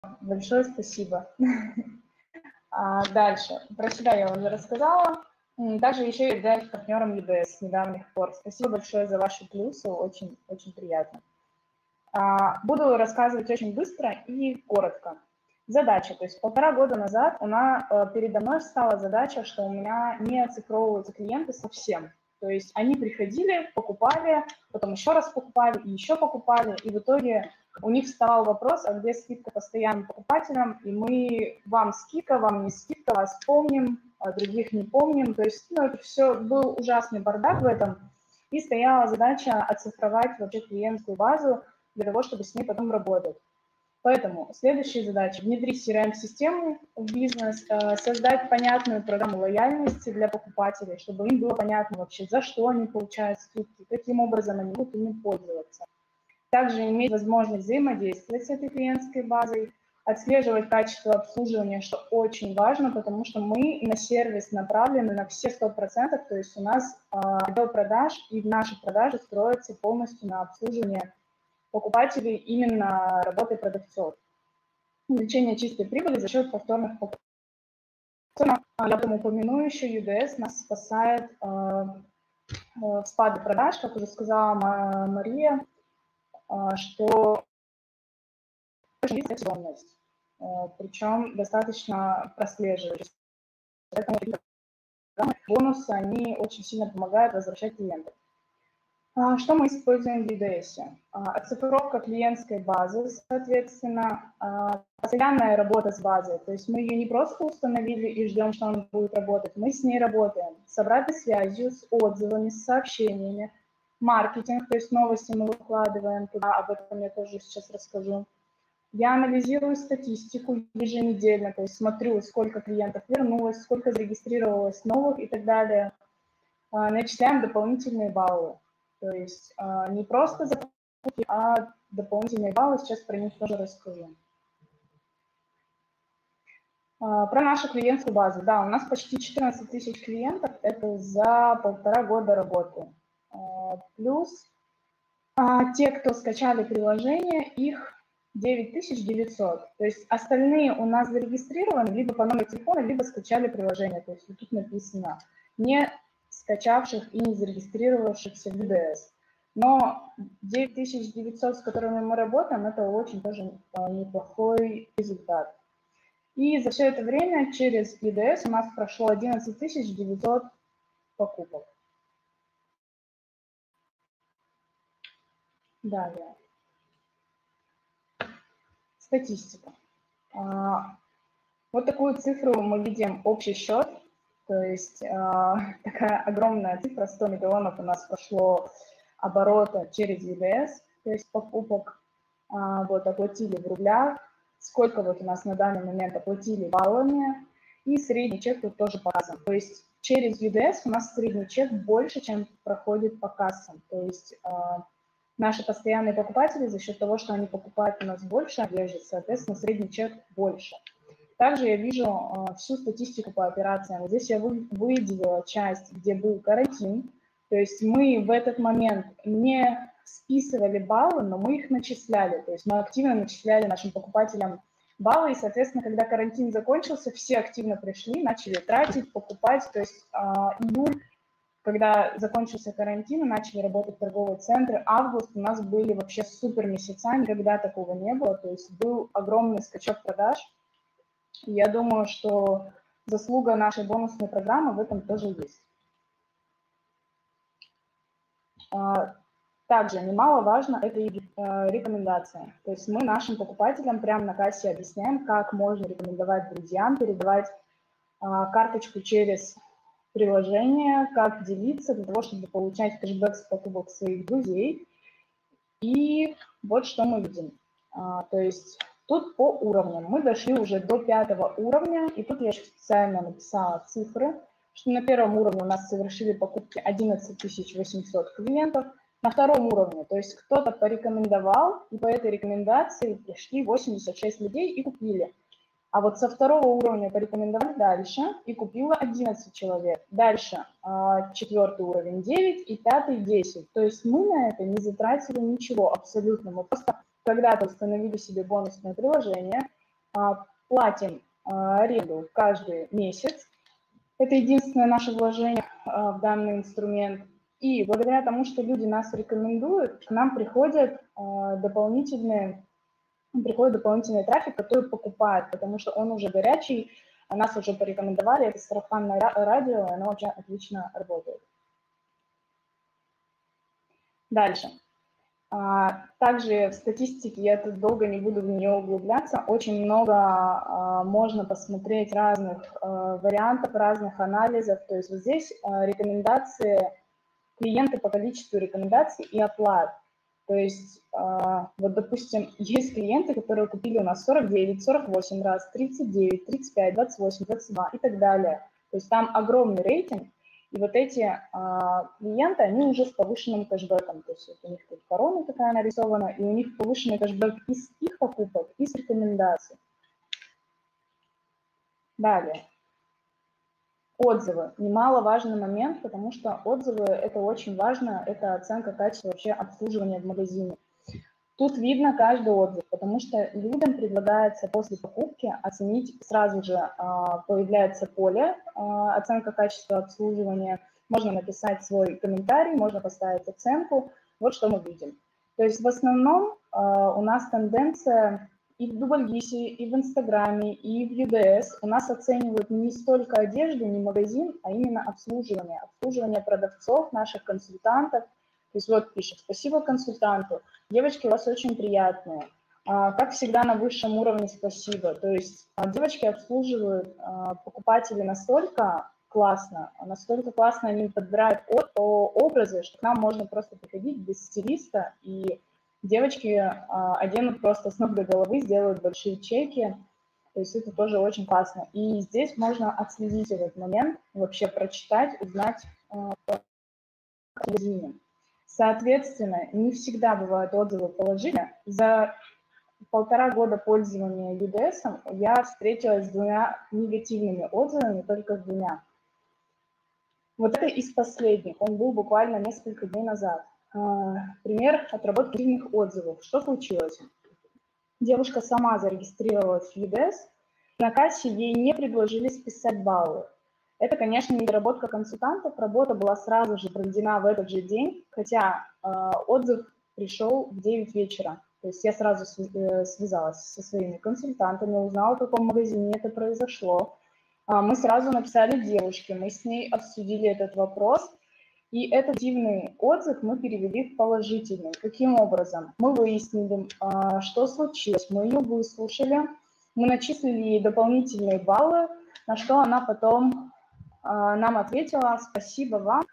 Большое спасибо. Дальше. Про себя я уже рассказала. Также еще я являюсь партнером UBS с недавних пор. Спасибо большое за ваши плюсы, очень, очень приятно. Буду рассказывать очень быстро и коротко. Задача. То есть 1,5 года назад передо мной встала задача, что у меня не оцифровываются клиенты совсем. То есть они приходили, покупали, потом еще раз покупали и еще покупали, и в итоге у них вставал вопрос, а где скидка постоянным покупателям, и мы, вам скидка, вам не скидка, вас помним, а других не помним. То есть это все, был ужасный бардак в этом, и стояла задача оцифровать вообще клиентскую базу для того, чтобы с ней потом работать. Поэтому следующая задача – внедрить CRM-систему в бизнес, создать понятную программу лояльности для покупателей, чтобы им было понятно вообще, за что они получают скидки, каким образом они будут ими пользоваться. Также иметь возможность взаимодействовать с этой клиентской базой, отслеживать качество обслуживания, что очень важно, потому что мы на сервис направлены на все 100%, то есть у нас отдел продаж и наши продажи строятся полностью на обслуживание покупателей именно работой продавцов. Увеличение чистой прибыли за счет повторных покупок. Я потом упомяну еще, UBS нас спасает в спаде продаж, как уже сказала Мария, что есть сезонность, причем достаточно прослеживающаяся. Поэтому бонусы, они очень сильно помогают возвращать клиентов. Что мы используем в UBS? Оцифровка клиентской базы, соответственно, постоянная работа с базой. То есть мы ее не просто установили и ждем, что она будет работать, мы с ней работаем. С обратной связью, с отзывами, с сообщениями, маркетинг, то есть новости мы выкладываем туда, об этом я тоже сейчас расскажу. Я анализирую статистику еженедельно, то есть смотрю, сколько клиентов вернулось, сколько зарегистрировалось новых и так далее. Начисляем дополнительные баллы. То есть не просто закупки, а дополнительные баллы. Сейчас про них тоже расскажу. Про нашу клиентскую базу. Да, у нас почти 14 тысяч клиентов. Это за 1,5 года работы. Плюс те, кто скачали приложение, их 9900. То есть остальные у нас зарегистрированы либо по номеру телефона, либо скачали приложение. То есть вот тут написано не скачавших и не зарегистрировавшихся в UBS. Но 9900, с которыми мы работаем, это очень тоже неплохой результат. И за все это время через UBS у нас прошло 11 900 покупок. Далее. Статистика. Вот такую цифру мы видим, общий счет. То есть такая огромная цифра, 100 миллионов у нас прошло оборота через UBS, то есть покупок, вот оплатили в рублях, сколько вот у нас на данный момент оплатили баллами, и средний чек тут тоже показан. То есть через UBS у нас средний чек больше, чем проходит по кассам. То есть наши постоянные покупатели за счет того, что они покупают у нас больше одежды, соответственно, средний чек больше. Также я вижу всю статистику по операциям. Здесь я выделила часть, где был карантин. То есть мы в этот момент не списывали баллы, но мы их начисляли. То есть мы активно начисляли нашим покупателям баллы. И, соответственно, когда карантин закончился, все активно пришли, начали тратить, покупать. То есть июль, когда закончился карантин, начали работать торговые центры. Август у нас были вообще супер месяца, никогда такого не было. То есть был огромный скачок продаж. Я думаю, что заслуга нашей бонусной программы в этом тоже есть. Также немаловажно это и рекомендация. То есть мы нашим покупателям прямо на кассе объясняем, как можно рекомендовать друзьям, передавать карточку через приложение, как делиться для того, чтобы получать кэшбэк с покупок своих друзей. И вот что мы видим. То есть тут по уровням. Мы дошли уже до 5 уровня, и тут я специально написала цифры, что на первом уровне у нас совершили покупки 11 800 клиентов, на втором уровне, то есть кто-то порекомендовал, и по этой рекомендации пришли 86 людей и купили. А вот со 2 уровня порекомендовали дальше, и купило 11 человек. Дальше 4 уровень 9 и 5 10. То есть мы на это не затратили ничего абсолютно. Мы просто когда-то установили себе бонусное приложение, платим аренду каждый месяц. Это единственное наше вложение в данный инструмент. И благодаря тому, что люди нас рекомендуют, к нам приходит дополнительный трафик, который покупает, потому что он уже горячий, нас уже порекомендовали, это сарафанное радио, оно вообще отлично работает. Дальше. Также в статистике, я тут долго не буду в нее углубляться, очень много можно посмотреть разных вариантов, разных анализов. То есть вот здесь рекомендации, клиенты по количеству рекомендаций и оплат. То есть вот, допустим, есть клиенты, которые купили у нас 49, 48 раз, 39, 35, 28, 22 и так далее. То есть там огромный рейтинг. И вот эти клиенты, они уже с повышенным кэшбэком. То есть вот у них тут корона такая нарисована, и у них повышенный кэшбэк из их покупок, из рекомендаций. Далее. Отзывы. Немаловажный момент, потому что отзывы – это очень важно, это оценка качества вообще обслуживания в магазине. Тут видно каждый отзыв, потому что людям предлагается после покупки оценить, сразу же появляется поле оценка качества обслуживания, можно написать свой комментарий, можно поставить оценку, вот что мы видим. То есть в основном у нас тенденция и в Дубльгисе, и в Инстаграме, и в UDS у нас оценивают не столько одежду, не магазин, а именно обслуживание. Обслуживание продавцов, наших консультантов. То есть вот пишет: спасибо консультанту, девочки у вас очень приятные. Как всегда на высшем уровне спасибо. То есть девочки обслуживают покупателей настолько классно они подбирают образы, что к нам можно просто приходить без стилиста, и девочки оденут просто с ног до головы, сделают большие чеки. То есть это тоже очень классно. И здесь можно отследить этот момент, вообще прочитать, узнать о магазине. Соответственно, не всегда бывают отзывы положительные. За 1,5 года пользования UDS я встретилась с 2 негативными отзывами, только с 2. Вот это из последних, он был буквально несколько дней назад. Пример отработки негативных отзывов. Что случилось? Девушка сама зарегистрировалась в UDS, на кассе ей не предложили списать баллы. Это, конечно, недоработка консультантов, работа была сразу же проведена в этот же день, хотя отзыв пришел в 9 вечера. То есть я сразу связалась со своими консультантами, узнала, в каком магазине это произошло. Мы сразу написали девушке, мы с ней обсудили этот вопрос, и этот негативный отзыв мы перевели в положительный. Каким образом? Мы выяснили, что случилось, мы ее выслушали, мы начислили ей дополнительные баллы, на что она потом нам ответила: спасибо вам.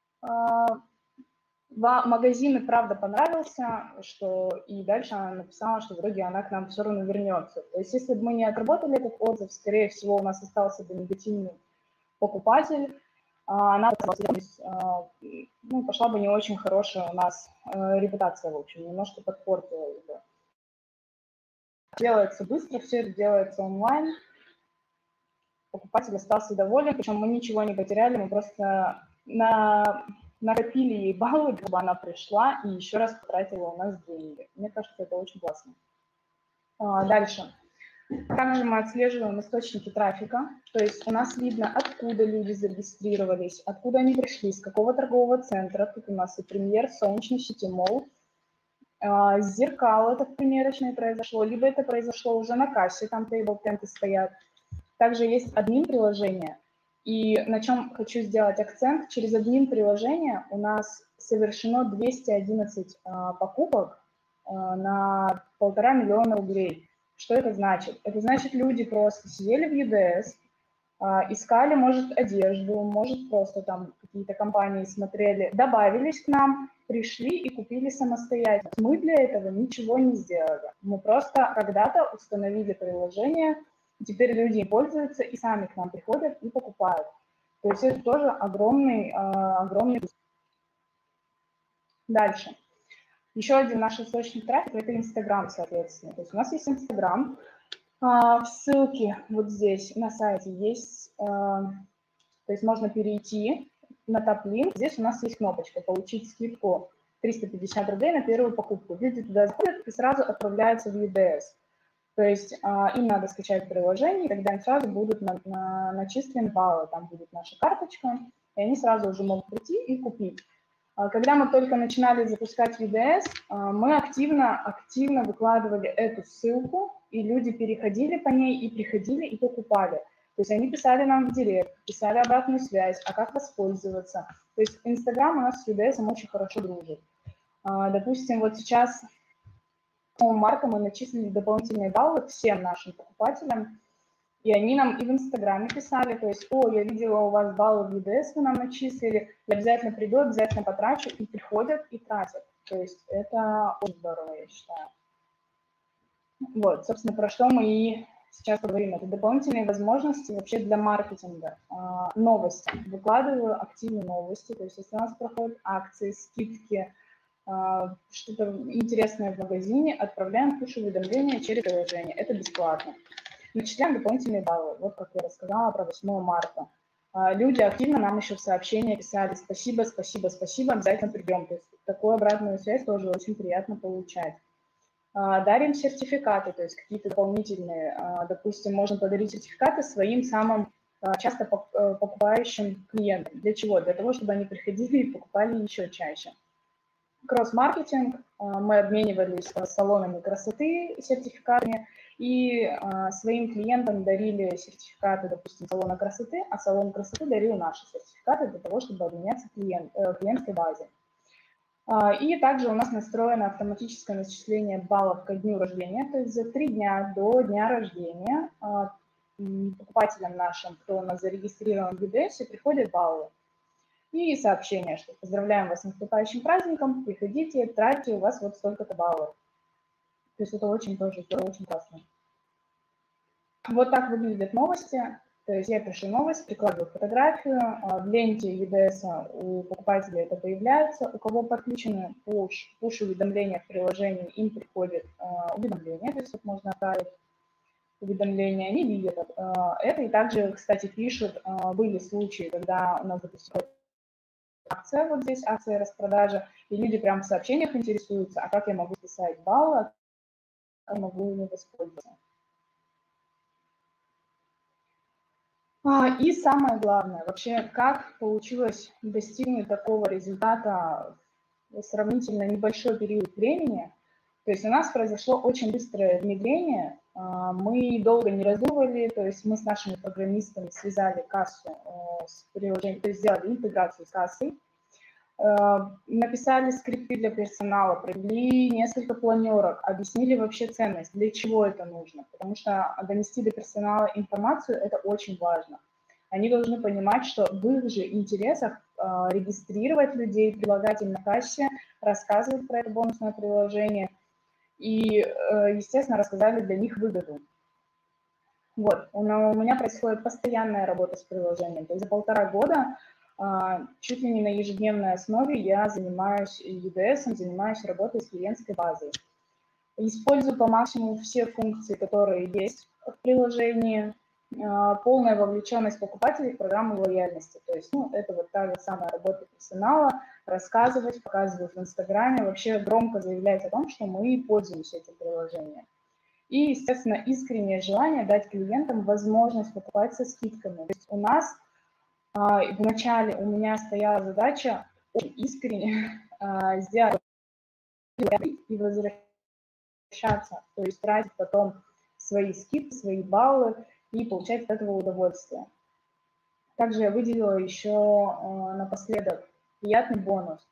Магазин и правда понравился, что и дальше она написала, что в итоге она к нам все равно вернется. То есть если бы мы не отработали этот отзыв, скорее всего, у нас остался бы негативный покупатель, она пошла бы не очень хорошая у нас репутация, в общем, немножко подпортила ее. Делается быстро, все это делается онлайн. Покупатель остался доволен, причем мы ничего не потеряли, мы просто накопили ей баллы, чтобы она пришла и еще раз потратила у нас деньги. Мне кажется, это очень классно. Дальше. Также мы отслеживаем источники трафика, то есть у нас видно, откуда люди зарегистрировались, откуда они пришли, с какого торгового центра. Тут у нас и Премьер, Солнечный, Сити-Молл. Зеркало это в примерочной произошло, либо это произошло уже на кассе, там тейбл-тенты стоят. Также есть админ-приложение, и на чем хочу сделать акцент, через админ-приложение у нас совершено 211 покупок на 1,5 миллиона рублей. Что это значит? Это значит, люди просто сидели в UDS, искали, может, одежду, может, просто там какие-то компании смотрели, добавились к нам, пришли и купили самостоятельно. Мы для этого ничего не сделали. Мы просто когда-то установили приложение, и теперь люди пользуются и сами к нам приходят и покупают. То есть это тоже огромный плюс. Дальше. Еще один наш источник трафика – это Инстаграм, соответственно. То есть у нас есть Инстаграм. В ссылке вот здесь на сайте есть, то есть можно перейти на топ-линк. Здесь у нас есть кнопочка «Получить скидку 350 рублей на первую покупку». Люди туда заходят и сразу отправляются в UDS. То есть им надо скачать приложение, и тогда им сразу будут начислены баллы, там будет наша карточка, и они сразу уже могут прийти и купить. Когда мы только начинали запускать VDS, мы активно выкладывали эту ссылку, и люди переходили по ней и приходили и покупали. То есть они писали нам в директ, писали обратную связь, а как воспользоваться. То есть Инстаграм у нас с VDS очень хорошо дружит. Допустим, вот сейчас 8 марта мы начислили дополнительные баллы всем нашим покупателям, и они нам и в Инстаграме писали, то есть, о, я видела у вас баллы в VDS, вы нам начислили, я обязательно приду, обязательно потрачу, и приходят, и тратят. То есть это очень здорово, я считаю. Вот, собственно, про что мы и сейчас поговорим. Это дополнительные возможности вообще для маркетинга. Новости. Выкладываю активные новости, то есть если у нас проходят акции, скидки, что-то интересное в магазине, отправляем push-уведомления через приложение. Это бесплатно. Начисляем дополнительные баллы. Вот как я рассказала про 8 марта. Люди активно нам еще в сообщения писали: спасибо, спасибо, спасибо, обязательно придем. То есть такую обратную связь тоже очень приятно получать. Дарим сертификаты, то есть какие-то дополнительные. Допустим, можно подарить сертификаты своим самым часто покупающим клиентам. Для чего? Для того, чтобы они приходили и покупали еще чаще. Кросс-маркетинг. Мы обменивались с салонами красоты сертификатами и своим клиентам дарили сертификаты, допустим, салона красоты, а салон красоты дарил наши сертификаты для того, чтобы обменяться в клиентской базе. И также у нас настроено автоматическое начисление баллов ко дню рождения, то есть за 3 дня до дня рождения покупателям нашим, кто у нас зарегистрирован в VDS, приходят баллы. И сообщение, что поздравляем вас с наступающим праздником, приходите, тратьте, у вас вот столько-то баллов. То есть это очень тоже очень классно. Вот так выглядят новости. То есть я пишу новость, прикладываю фотографию, в ленте VDS у покупателя это появляется. У кого подключены push-уведомления в приложении, им приходит уведомление, то есть вот можно отправить уведомления, они видят это. И также, кстати, пишут, были случаи, когда у нас, допустим, акция, вот здесь акция распродажи, и люди прям в сообщениях интересуются, а как я могу списать баллы, как я могу ими воспользоваться. И самое главное, вообще, как получилось достигнуть такого результата в сравнительно небольшой период времени. То есть у нас произошло очень быстрое внедрение, мы долго не раздумывали, то есть мы с нашими программистами связали кассу с приложением, то есть сделали интеграцию с кассой, написали скрипты для персонала, провели несколько планерок, объяснили вообще ценность, для чего это нужно, потому что донести до персонала информацию – это очень важно. Они должны понимать, что в их же интересах регистрировать людей, прилагать им на кассе, рассказывать про это бонусное приложение и, естественно, рассказали для них выгоду. Вот, у меня происходит постоянная работа с приложением, то есть за 1,5 года чуть ли не на ежедневной основе я занимаюсь UDS, занимаюсь работой с клиентской базой. Использую по максимуму все функции, которые есть в приложении, полная вовлеченность покупателей в программу лояльности. То есть, это вот та же самая работа персонала, рассказывать, показывать в Инстаграме, вообще громко заявлять о том, что мы пользуемся этим приложением. И, естественно, искреннее желание дать клиентам возможность покупать со скидками. То есть у нас вначале у меня стояла задача очень искренне сделать и возвращаться, то есть тратить потом свои скидки, свои баллы и получать от этого удовольствие. Также я выделила еще напоследок приятный бонус.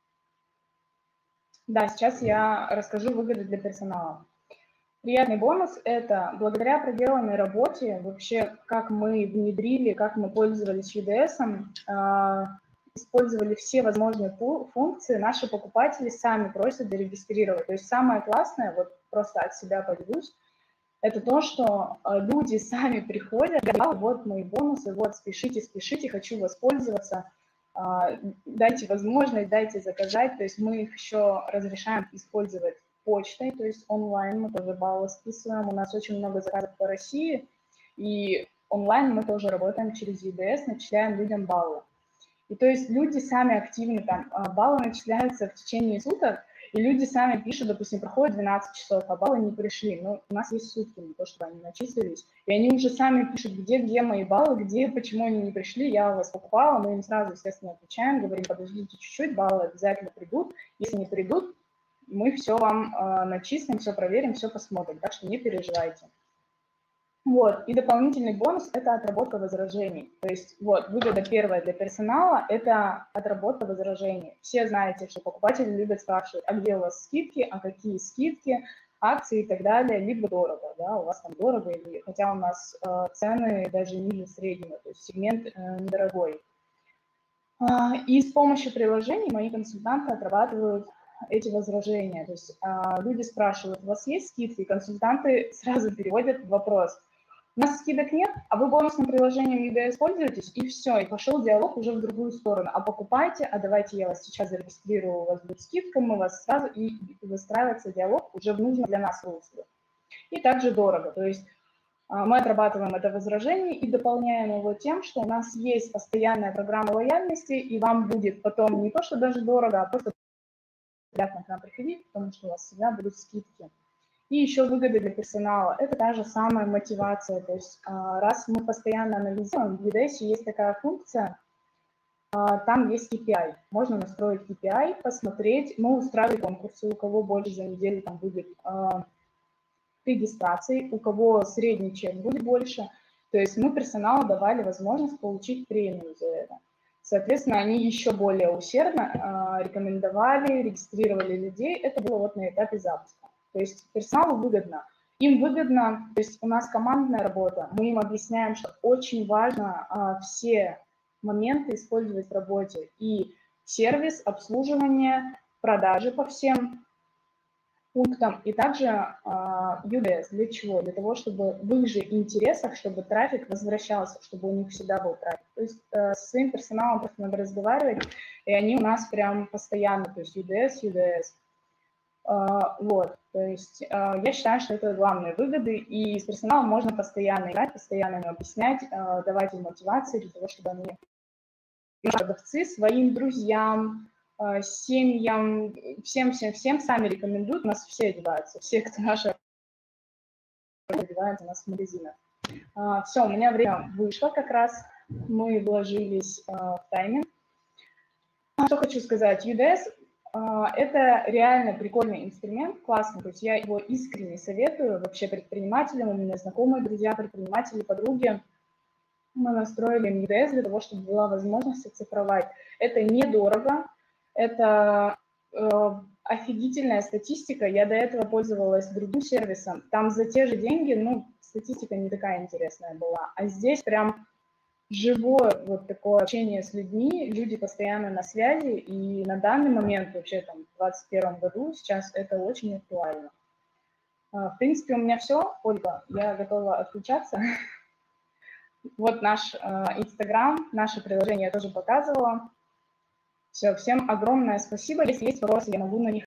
Да, сейчас я расскажу выгоды для персонала. Приятный бонус – это благодаря проделанной работе, вообще как мы внедрили, как мы пользовались UDS, использовали все возможные функции, наши покупатели сами просят зарегистрировать. То есть самое классное, вот просто от себя поделюсь, это то, что люди сами приходят, говорят: вот мои бонусы, вот спешите, спешите, хочу воспользоваться, дайте возможность, дайте заказать. То есть мы их еще разрешаем использовать почтой, то есть онлайн мы тоже баллы списываем. У нас очень много заказов по России, и онлайн мы тоже работаем через UDS, начисляем людям баллы. И то есть люди сами активно, там баллы начисляются в течение суток, И люди сами пишут, допустим, проходит 12 часов, а баллы не пришли. Ну, у нас есть сутки на то, чтобы они начислились. И они уже сами пишут, где мои баллы, почему они не пришли, я вас покупала. Мы им сразу, естественно, отвечаем, говорим, подождите чуть-чуть, баллы обязательно придут. Если не придут, мы все вам начислим, все проверим, все посмотрим. Так что не переживайте. Вот, и дополнительный бонус – это отработка возражений. То есть вот выгода первая для персонала – это отработка возражений. Все знаете, что покупатели любят спрашивать, а где у вас скидки, а какие скидки, акции и так далее, либо дорого, да, у вас там дорого, или, хотя у нас цены даже ниже среднего, то есть сегмент недорогой. И с помощью приложений мои консультанты отрабатывают эти возражения. То есть люди спрашивают, у вас есть скидки? И консультанты сразу переводят вопрос. У нас скидок нет, а вы бонусным приложением UDS пользуетесь, и все, и пошел диалог уже в другую сторону. А покупайте, а давайте я вас сейчас зарегистрирую, у вас будет скидка, мы вас сразу, и выстраивается диалог уже в нужном для нас русле. И также дорого, то есть мы отрабатываем это возражение и дополняем его тем, что у нас есть постоянная программа лояльности, и вам будет потом не то, что даже дорого, а просто приятно к нам приходить, потому что у вас всегда будут скидки. И еще выгоды для персонала – это та же самая мотивация. То есть раз мы постоянно анализируем, в UDS есть такая функция, там есть KPI. Можно настроить KPI, посмотреть, мы устраиваем конкурсы, у кого больше за неделю там будет регистраций, у кого средний чек будет больше. То есть мы персоналу давали возможность получить премию за это. Соответственно, они еще более усердно рекомендовали, регистрировали людей. Это было вот на этапе запуска. То есть персоналу выгодно. Им выгодно, то есть у нас командная работа, мы им объясняем, что очень важно все моменты использовать в работе. И сервис, обслуживание, продажи по всем пунктам, и также UDS. Для чего? Для того, чтобы в их же интересах, чтобы трафик возвращался, чтобы у них всегда был трафик. То есть со своим персоналом просто надо разговаривать, и они у нас прям постоянно, то есть UDS. Вот, то есть я считаю, что это главные выгоды, и с персоналом можно постоянно играть, постоянно им объяснять, давать им мотивацию для того, чтобы они, продавцы, своим друзьям, семьям, всем сами рекомендуют, у нас все одеваются, все, кто наши одеваются у нас в магазинах. Все, у меня время вышло как раз, мы вложились в тайминг. Что хочу сказать, UDS это реально прикольный инструмент, классный, то есть я его искренне советую вообще предпринимателям, у меня знакомые друзья, предприниматели, подруги. Мы настроили UDS для того, чтобы была возможность оцифровать. Это недорого, это офигительная статистика. Я до этого пользовалась другим сервисом. Там за те же деньги, ну, статистика не такая интересная была. А здесь прям живое вот такое общение с людьми, люди постоянно на связи, и на данный момент, вообще там в 2021 году, сейчас это очень актуально. В принципе, у меня все, Ольга, я готова отключаться. Вот наш Инстаграм, наше приложение я тоже показывала. Все, всем огромное спасибо. Если есть вопросы, я могу на них